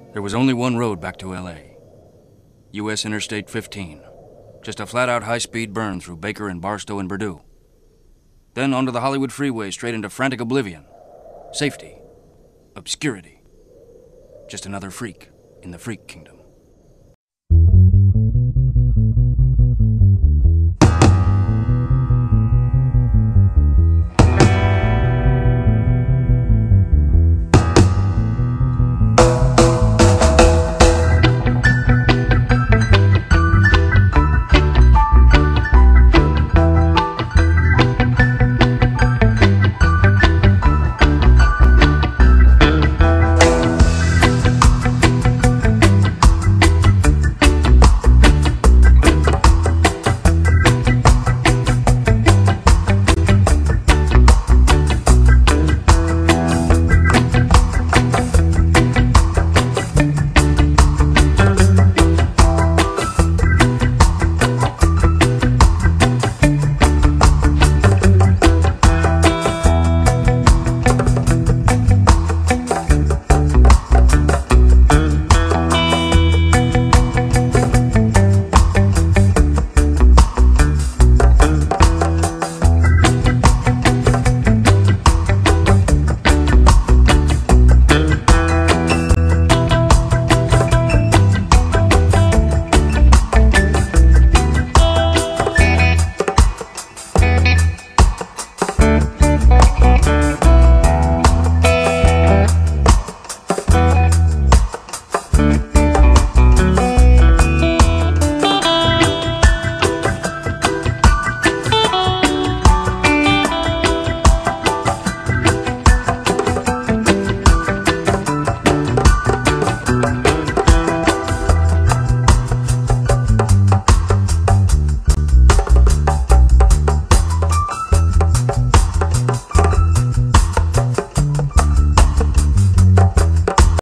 There was only one road back to L.A. U.S. Interstate 15. Just a flat-out high-speed burn through Baker and Barstow and Purdue. Then onto the Hollywood freeway straight into frantic oblivion. Safety. Obscurity. Just another freak in the freak kingdom.